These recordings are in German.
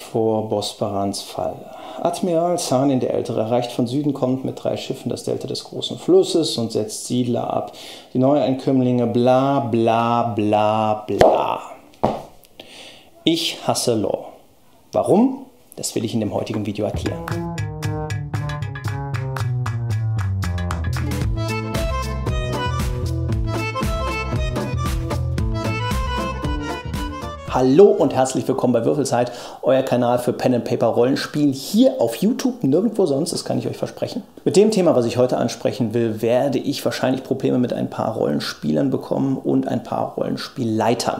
vor Bosbarans Fall. Admiral Sanin der Ältere erreicht von Süden kommend mit 3 Schiffen das Delta des großen Flusses und setzt Siedler ab. Die Neueinkömmlinge bla bla bla bla. Ich hasse Law. Warum? Das will ich in dem heutigen Video erklären. Hallo und herzlich willkommen bei Würfelzeit, euer Kanal für Pen and Paper Rollenspiel, hier auf YouTube, nirgendwo sonst, das kann ich euch versprechen. Mit dem Thema, was ich heute ansprechen will, werde ich wahrscheinlich Probleme mit ein paar Rollenspielern bekommen und ein paar Rollenspielleitern.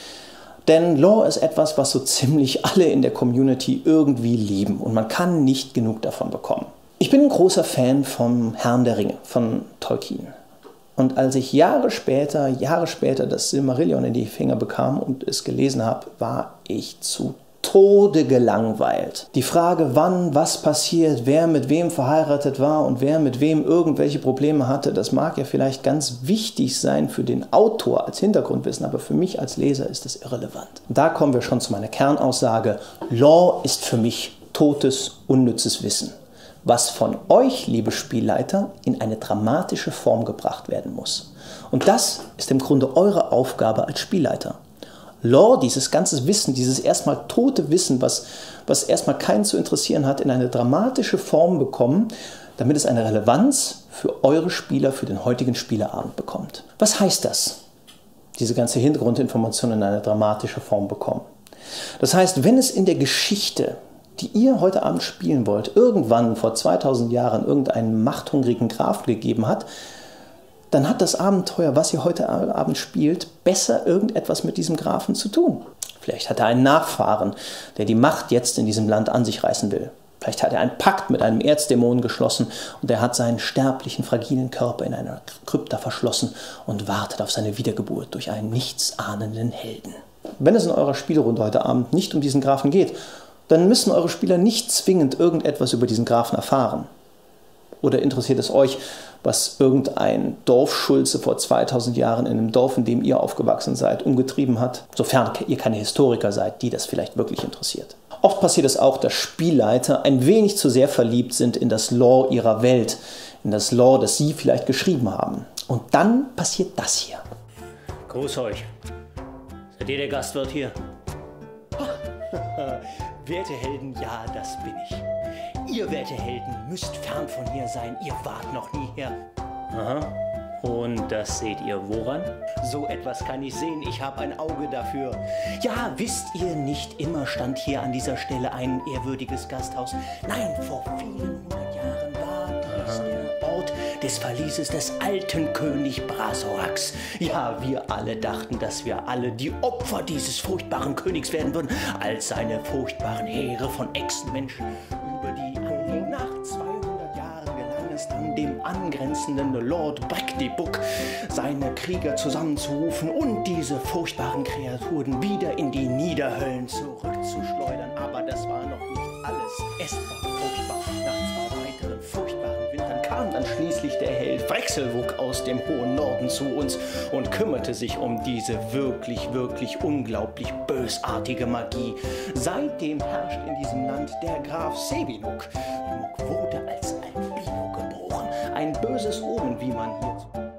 Denn Lore ist etwas, was so ziemlich alle in der Community irgendwie lieben und man kann nicht genug davon bekommen. Ich bin ein großer Fan vom Herrn der Ringe, von Tolkien. Und als ich Jahre später das Silmarillion in die Finger bekam und es gelesen habe, war ich zu Tode gelangweilt. Die Frage, wann, was passiert, wer mit wem verheiratet war und wer mit wem irgendwelche Probleme hatte, das mag ja vielleicht ganz wichtig sein für den Autor als Hintergrundwissen, aber für mich als Leser ist das irrelevant. Und da kommen wir schon zu meiner Kernaussage. Lore ist für mich totes, unnützes Wissen, was von euch, liebe Spielleiter, in eine dramatische Form gebracht werden muss. Und das ist im Grunde eure Aufgabe als Spielleiter. Lore, dieses ganze Wissen, dieses erstmal tote Wissen, was erstmal keinen zu interessieren hat, in eine dramatische Form bekommen, damit es eine Relevanz für eure Spieler, für den heutigen Spieleabend bekommt. Was heißt das? Diese ganze Hintergrundinformation in eine dramatische Form bekommen. Das heißt, wenn es in der Geschichte, die ihr heute Abend spielen wollt, irgendwann vor 2000 Jahren irgendeinen machthungrigen Grafen gegeben hat, dann hat das Abenteuer, was ihr heute Abend spielt, besser irgendetwas mit diesem Grafen zu tun. Vielleicht hat er einen Nachfahren, der die Macht jetzt in diesem Land an sich reißen will. Vielleicht hat er einen Pakt mit einem Erzdämon geschlossen und er hat seinen sterblichen, fragilen Körper in einer Krypta verschlossen und wartet auf seine Wiedergeburt durch einen nichtsahnenden Helden. Wenn es in eurer Spielrunde heute Abend nicht um diesen Grafen geht, dann müssen eure Spieler nicht zwingend irgendetwas über diesen Grafen erfahren. Oder interessiert es euch, was irgendein Dorfschulze vor 2000 Jahren in einem Dorf, in dem ihr aufgewachsen seid, umgetrieben hat? Sofern ihr keine Historiker seid, die das vielleicht wirklich interessiert. Oft passiert es auch, dass Spielleiter ein wenig zu sehr verliebt sind in das Lore ihrer Welt, in das Lore, das sie vielleicht geschrieben haben. Und dann passiert das hier. Gruß euch. Seid ihr der Gastwirt hier? Werte Helden, ja, das bin ich. Ihr, werte Helden, müsst fern von hier sein. Ihr wart noch nie hier. Aha. Und das seht ihr woran? So etwas kann ich sehen. Ich habe ein Auge dafür. Ja, wisst ihr nicht, immer stand hier an dieser Stelle ein ehrwürdiges Gasthaus. Nein, vor vielen 100 Jahren war dies der Ort des Verlieses des alten König Brasorax. Ja, wir alle dachten, dass wir alle die Opfer dieses furchtbaren Königs werden würden, als seine furchtbaren Heere von Echsenmenschen über die anliegen. Nach 200 Jahren gelang es dann dem angrenzenden Lord Brecktibuk, seine Krieger zusammenzurufen und diese furchtbaren Kreaturen wieder in die Niederhöllen zurückzuschleudern. Aber das war noch nicht alles. Es war furchtbar. Nach 2 weiteren furchtbaren Wintern kam dann schließlich der Held Wrexelwug aus dem hohen Norden zu uns und kümmerte sich um diese wirklich unglaublich bösartige Magie. Seitdem herrscht in diesem Land der Graf Sebinuk. Muk wurde als Albino geboren. Ein böses Omen, wie man hier...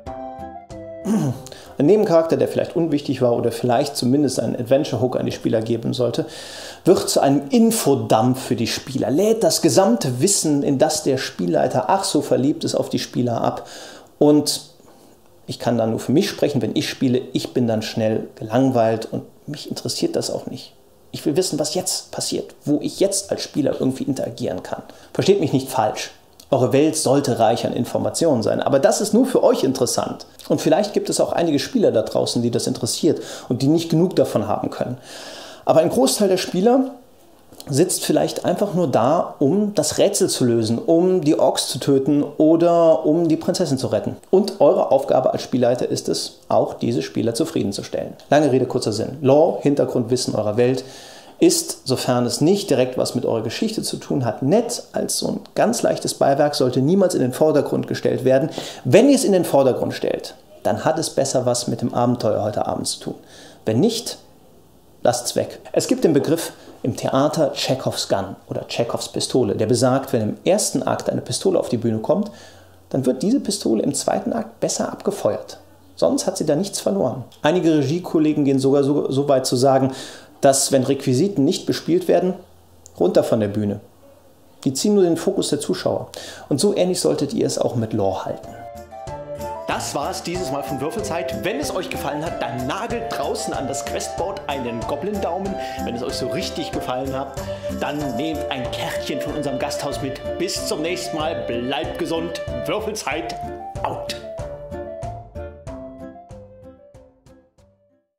Ein Nebencharakter, der vielleicht unwichtig war oder vielleicht zumindest einen Adventure-Hook an die Spieler geben sollte, wird zu einem Infodump für die Spieler, lädt das gesamte Wissen, in das der Spielleiter ach so verliebt ist, auf die Spieler ab. Und ich kann da nur für mich sprechen, wenn ich spiele, ich bin dann schnell gelangweilt und mich interessiert das auch nicht. Ich will wissen, was jetzt passiert, wo ich jetzt als Spieler irgendwie interagieren kann. Versteht mich nicht falsch. Eure Welt sollte reich an Informationen sein, aber das ist nur für euch interessant. Und vielleicht gibt es auch einige Spieler da draußen, die das interessiert und die nicht genug davon haben können. Aber ein Großteil der Spieler sitzt vielleicht einfach nur da, um das Rätsel zu lösen, um die Orks zu töten oder um die Prinzessin zu retten. Und eure Aufgabe als Spielleiter ist es, auch diese Spieler zufriedenzustellen. Lange Rede, kurzer Sinn. Lore, Hintergrundwissen eurer Welt, ist, sofern es nicht direkt was mit eurer Geschichte zu tun hat, nett als so ein ganz leichtes Beiwerk, sollte niemals in den Vordergrund gestellt werden. Wenn ihr es in den Vordergrund stellt, dann hat es besser was mit dem Abenteuer heute Abend zu tun. Wenn nicht, lasst es weg. Es gibt den Begriff im Theater Chekhovs Gun oder Chekhovs Pistole, der besagt, wenn im ersten Akt eine Pistole auf die Bühne kommt, dann wird diese Pistole im zweiten Akt besser abgefeuert. Sonst hat sie da nichts verloren. Einige Regiekollegen gehen sogar so weit zu sagen, dass, wenn Requisiten nicht bespielt werden, runter von der Bühne. Die ziehen nur den Fokus der Zuschauer. Und so ähnlich solltet ihr es auch mit Lore halten. Das war es dieses Mal von Würfelzeit. Wenn es euch gefallen hat, dann nagelt draußen an das Questboard einen Goblin-Daumen. Wenn es euch so richtig gefallen hat, dann nehmt ein Kärtchen von unserem Gasthaus mit. Bis zum nächsten Mal. Bleibt gesund. Würfelzeit out.